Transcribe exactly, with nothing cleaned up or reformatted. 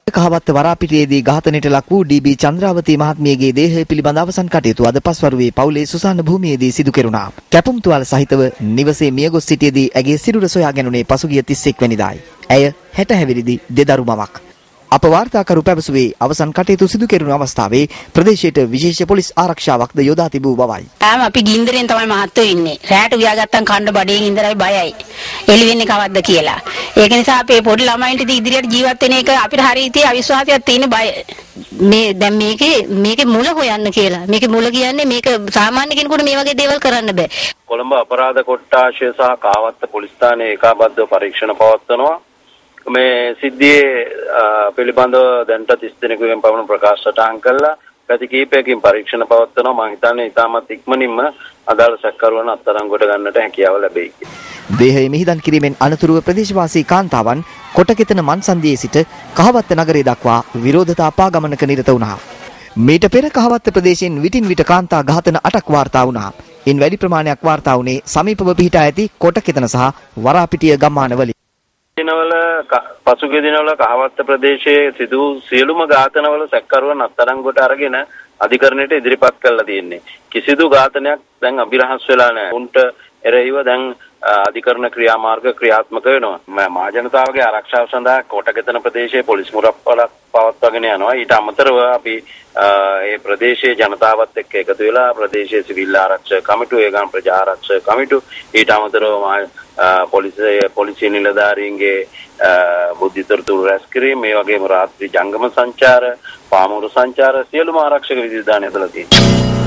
කහවත්ත වරාපිටියේදී ඝාතනයට ලක් වූ ඩී.බී. චන්ද්‍රාවතී මහත්මියගේ දේහය පිළිබඳ අවසන් කටයුතු අද පස්වරුවේ පවුලේ සුසාන භූමියේදී සිදු කෙරුණා. කැපුම් තුවාල සහිතව නිවසේ මියගොස් සිටියේදී ඇගේ සිරුර සොයා ගැනුණේ පසුගිය තිස් එක් වෙනිදායි. ඇය හැට හැවිරිදි දෙදරු මවක්. අප වාර්තාකරු පැවසුවේ අවසන් කටයුතු සිදු කෙරුණු අවස්ථාවේ ප්‍රදේශයට විශේෂ පොලිස් ආරක්ෂාවක්ද යොදා තිබූ බවයි. තාම අපි ගින්දරෙන් තමයි මහත්තයෝ ඉන්නේ. රැට උයාගත්තන් කන්න බඩේන් ඉඳලා බයයි. එළි වෙන්නේ කවද්ද කියලා. ඒක නිසා අපේ පොඩි ළමයින්ට ඉදිරියට ජීවත් වෙන එක අපිට හරියට අවිශ්වාසයක් තියෙන බය. මේ දැන් මේකේ මේකේ මුල හොයන්න කියලා. මේකේ මුල කියන්නේ මේක සාමාන්‍ය කෙනෙකුට මේ වගේ දේවල් කරන්න බෑ. කොළඹ අපරාධ කොට්ටාශය සහ කාවත්ත පොලිස් ස්ථානයේ ඒකාබද්ධව පරීක්ෂණ පවත්වනවා. මේ සිද්ධියේ පිළිබඳව දැන්ට තිස් දිනකකින් පමණ ප්‍රකාශ සටහන් කළා. පැති කිහිපයකින් පරීක්ෂණ පවත්වනවා. මම හිතන්නේ ඉතාමත් ඉක්මනින්ම අදාළ සැකකරුවන් අත්අඩංගුවට ගන්නට හැකියාව ලැබෙයි. දේහය මිහිදන් කිරීමෙන් අනතුරුව ප්‍රදේශවාසී කාන්තාවන් කොටකෙතන මන්සන්දියේ සිට කහවත්ත නගරය දක්වා විරෝධතා පාගමනක නිරත වුණා. මීට පෙර කහවත්ත ප්‍රදේශයෙන් විටින් විට කාන්තා ඝාතන අටක් වාර්තා වුණා. ඉන් වැඩි ප්‍රමාණයක් වාර්තා වුණේ සමීපව පිහිටා ඇති කොටකෙතන සහ වරාපිටිය ගම්මානවල. දිනවල පසුගිය දිනවල කහවත්ත ප්‍රදේශයේ සිදු සියලුම ඝාතනවල සැකකරුවන් අත්අඩංගුවට අරගෙන අධිකරණයට ඉදිරිපත් කරලා තියෙන්නේ. කිසිදු ඝාතනයක් දැන් අභිරහස් වෙලා නැහැ. උන්ට එරෙහිව දැන් අධිකරණ ක්‍රියාමාර්ග ක්‍රියාත්මක වෙනවා. මා ජනතාවගේ ආරක්ෂාව සඳහා කොටකෙතන ප්‍රදේශයේ පොලිස් මුරප්පලක් පවත්වාගෙන යනවා. ඊට අමතරව අපි ඒ ප්‍රදේශයේ ජනතාවත් එක්ක එකතු වෙලා ප්‍රදේශයේ සිවිල් ආරක්ෂක කමිටුව, ඒගන් ප්‍රජා ආරක්ෂක කමිටුව, ඊට අමතරව පොලිසිය පොලිසිය නිලධාරීන්ගේ බුද්ධිතොරතුරු රැස් කිරීම, මේ වගේම රාත්‍රී ජංගම සංචාර, පාමුරු සංචාර සියලුම ආරක්ෂක විධිවිධාන ඇතුළත තියෙනවා.